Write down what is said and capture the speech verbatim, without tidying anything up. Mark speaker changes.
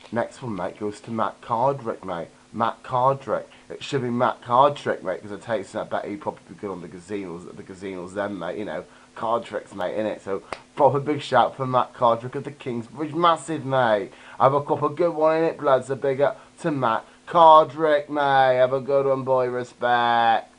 Speaker 1: Next one, mate, goes to Matt Cardrick, mate. Matt Cardrick. It should be Matt Cardrick, mate, because I tell you something, I bet he'd probably be good on the gazinos, the gazinos then, mate, you know. Cardrick's, mate, innit? So, proper big shout for Matt Cardrick of the Kingsbridge. Massive, mate. Have a couple good one in it, blood, so big up to Matt Cardrick, mate. Have a good one, boy. Respect.